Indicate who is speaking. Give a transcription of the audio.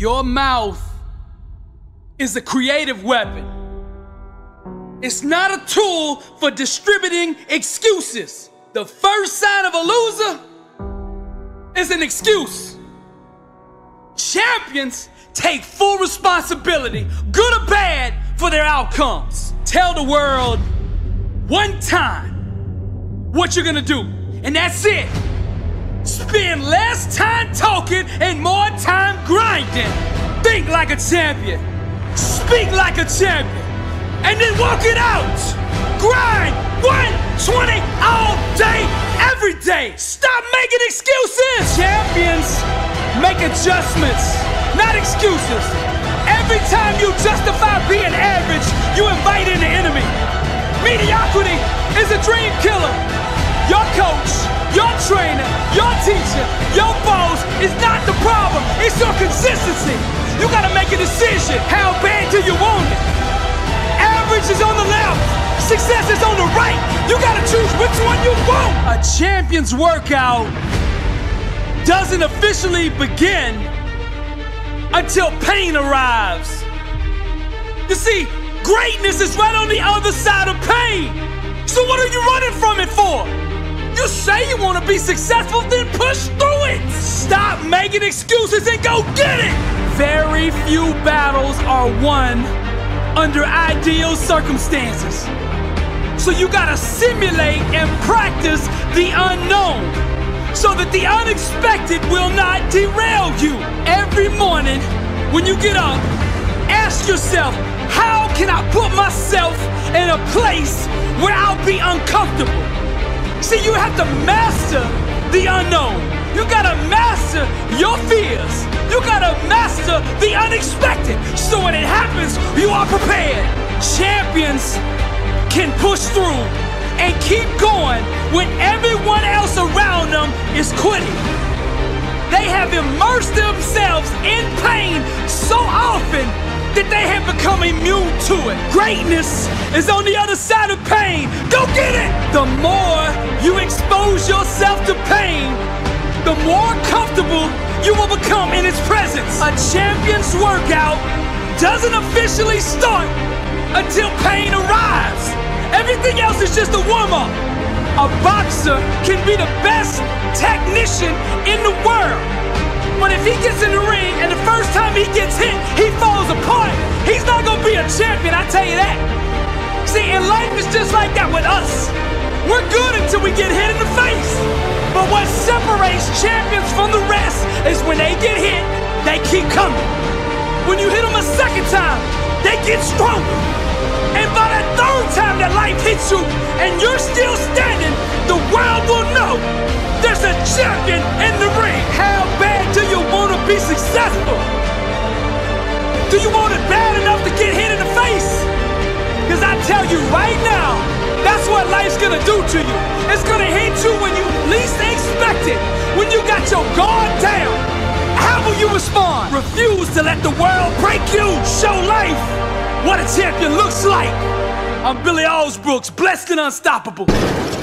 Speaker 1: Your mouth is a creative weapon. It's not a tool for distributing excuses. The first sign of a loser is an excuse. Champions take full responsibility, good or bad, for their outcomes. Tell the world one time what you're gonna do, and that's it. Spend less time talking and more time grinding. Think like a champion, speak like a champion, and then walk it out. Grind 120 all day, every day. Stop making excuses. Champions make adjustments, not excuses. Every time you justify being average, you invite in the enemy. Mediocrity is a dream killer. Your coach, your trainer, your teacher, your boss is not the problem. It's your consistency. You gotta make a decision. How bad do you want it? Average is on the left, success is on the right. You gotta choose which one you want. A champion's workout doesn't officially begin until pain arrives. You see, greatness is right on the other side of pain. So what are you running from it for? You say you want to be successful, then push through it. Stop making excuses and go get it. Very few battles are won under ideal circumstances. So you gotta simulate and practice the unknown so that the unexpected will not derail you. Every morning when you get up, ask yourself, how can I put myself in a place where I'll be uncomfortable? See, you have to master the unknown. You gotta master your fears. You gotta master the unexpected. So when it happens, you are prepared. Champions can push through and keep going when everyone else around them is quitting. They have immersed themselves in pain so often that they have become immune to it. Greatness is on the other side of pain. Go get it! The more you expose yourself to pain, the more comfortable you will become in its presence. A champion's workout doesn't officially start until pain arrives. Everything else is just a warm-up. A boxer can be the best technician in the world, but if he gets in the ring and the first time he gets hit, he falls apart, he's not gonna be a champion, I tell you that. See, and life is just like that with us. We're good until we get hit in the face. But what separates champions from the rest is when they get hit, they keep coming. When you hit them a second time, they get stronger. And by that third time that life hits you and you're still standing, the world will know there's a champion in the ring. How bad do you want to be successful? Do you want it bad enough to get hit in the face? Because I tell you right now, that's what life's gonna do to you. It's gonna hit you when you least expect it. When you got your guard down, how will you respond? Refuse to let the world break you. Show life what a champion looks like. I'm Billy Alsbrooks, blessed and unstoppable.